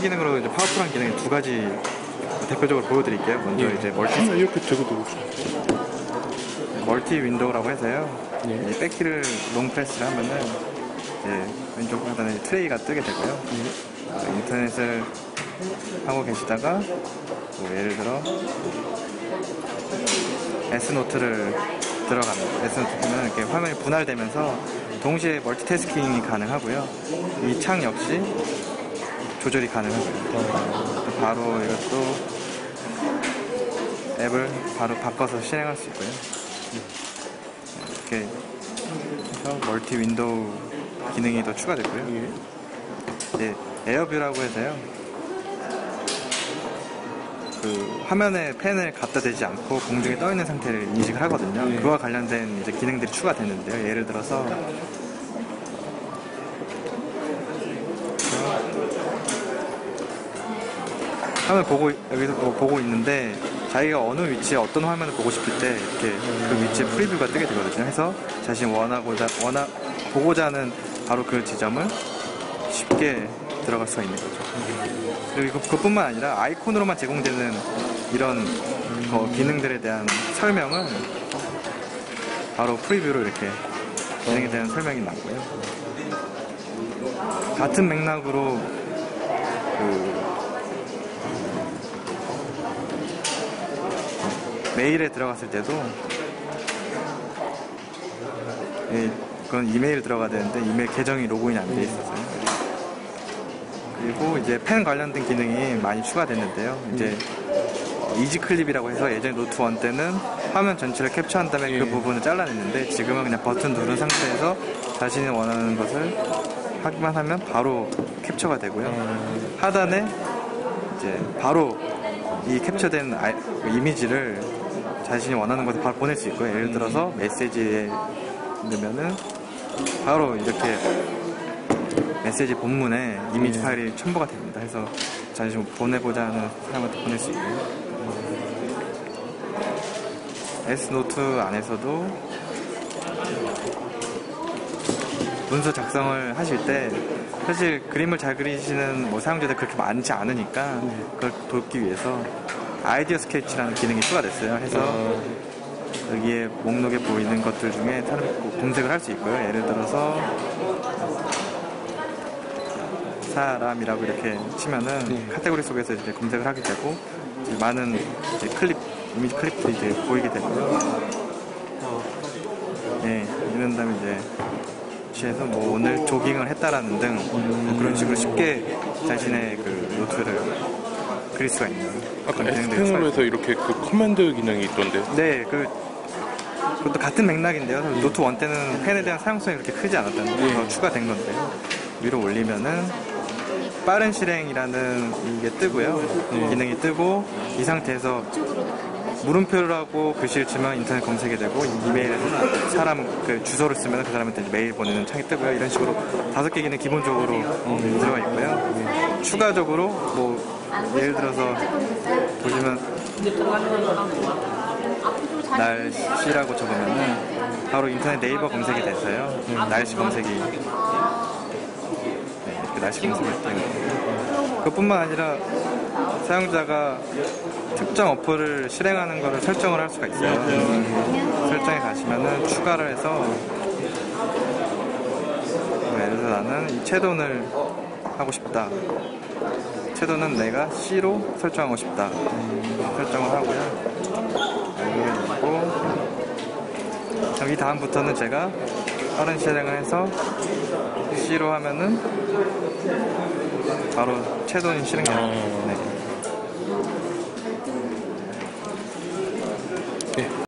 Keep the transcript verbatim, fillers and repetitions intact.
기능으로 이제 파워풀한 기능이 두 가지 대표적으로 보여드릴게요. 먼저 예. 이제 멀티 아, 이렇게 적어도 멀티 윈도우라고 해서요. 예. 이 백키를 롱 프레스를 하면은 이제 왼쪽 하단에 트레이가 뜨게 되고요. 예. 인터넷을 하고 계시다가 뭐 예를 들어 S노트를 들어가면 S노트는 이렇게 화면이 분할되면서 동시에 멀티태스킹이 가능하고요. 이 창 역시 조절이 가능하고요. 바로 이것도 앱을 바로 바꿔서 실행할 수 있고요. 이렇게 해서 멀티 윈도우 기능이 더 추가됐고요. 이제 에어뷰라고 해서요. 그 화면에 펜을 갖다 대지 않고 공중에 떠 있는 상태를 인식을 하거든요. 네. 그와 관련된 이제 기능들이 추가됐는데요. 예를 들어서 화면 보고 여기서 뭐 보고 있는데 자기가 어느 위치에 어떤 화면을 보고 싶을 때 이렇게 그 위치에 프리뷰가 뜨게 되거든요. 해서 자신이 원하고자 원하 보고자 하는 바로 그 지점을 쉽게 들어갈 수가 있는 거죠. 그리고 그것뿐만 아니라 아이콘으로만 제공되는 이런 어, 기능들에 대한 설명은 바로 프리뷰로 이렇게 기능에 대한 설명이 나오고요. 같은 맥락으로 그 메일에 들어갔을 때도 예, 그건 이메일 들어가야 되는데 이메일 계정이 로그인이 안 돼 있어서요. 그리고 이제 펜 관련된 기능이 많이 추가됐는데요. 이제 이지 클립이라고 해서 예전에 노트 원 때는 화면 전체를 캡처한 다음에 예. 그 부분을 잘라냈는데 지금은 그냥 버튼 누른 상태에서 자신이 원하는 것을 하기만 하면 바로 캡처가 되고요. 음. 하단에 이제 바로 이 캡처된 아이, 이미지를 자신이 원하는 것을 바로 보낼 수 있고요. 예를 들어서 메시지에 넣으면은 바로 이렇게 메시지 본문에 이미지 네. 파일이 첨부가 됩니다. 그래서 자신이 보내고자 하는 사람한테 보낼 수 있고요. S노트 안에서도 문서 작성을 하실 때 사실 그림을 잘 그리시는 뭐 사용자들 그렇게 많지 않으니까 그걸 돕기 위해서 아이디어 스케치라는 기능이 추가됐어요. 해서 여기에 목록에 보이는 것들 중에 검색을 할 수 있고요. 예를 들어서 사람이라고 이렇게 치면은 네. 카테고리 속에서 이제 검색을 하게 되고 이제 많은 이제 클립, 이미지 클립들이 이제 보이게 되고요. 네, 이런 다음에 이제 취해서 뭐 오늘 조깅을 했다라는 등 뭐 그런 식으로 쉽게 자신의 그 노트를 그릴 수가 있는. 아까 S펜으로 해서 이렇게 그 커맨드 기능이 있던데. 네, 그 그것도 같은 맥락인데요. 음. 노트 원 때는 펜에 대한 사용성이 그렇게 크지 않았다는 게 네. 추가된 건데요. 위로 올리면은 빠른 실행이라는 이게 뜨고요. 네. 기능이 뜨고 이 상태에서 물음표라고 글씨를 치면 인터넷 검색이 되고 이메일에서 사람 그 주소를 쓰면 그 사람한테 메일 보내는 창이 뜨고요. 이런 식으로 다섯 개 기능 기본적으로 음. 들어가 있고요. 네. 추가적으로 뭐 예를 들어서 보시면 날씨라고 적으면은 바로 인터넷 네이버 검색이 됐어요. 음. 날씨 검색이 네, 이렇게 날씨 검색이 돼요. 그것뿐만 아니라 사용자가 특정 어플을 실행하는 것을 설정을 할 수가 있어요. 음. 설정에 가시면은 추가를 해서 뭐 예를 들어 나는 이 채돈을 하고 싶다. 채도는 내가 C로 설정하고 싶다. 음, 설정을 하고요. 알고 여기 다음부터는 제가 빠른 실행을 해서 C로 하면은 바로 채돈이 실행돼요. 네.